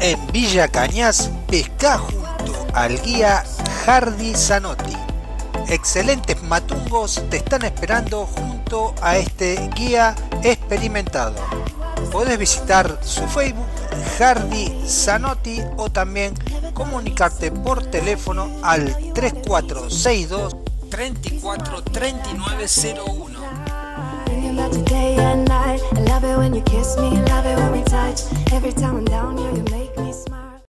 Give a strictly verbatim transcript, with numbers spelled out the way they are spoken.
en Villa Cañas, pesca junto al guía Hardy Zanotti. Excelentes matungos te están esperando junto a este guía experimentado. Podés visitar su Facebook Hardy Zanotti o también comunicarte por teléfono al tres cuatro seis dos, tres cuatro tres nueve cero uno. About your day and night. I love it when you kiss me, love it when we touch. Every time I'm down here, you make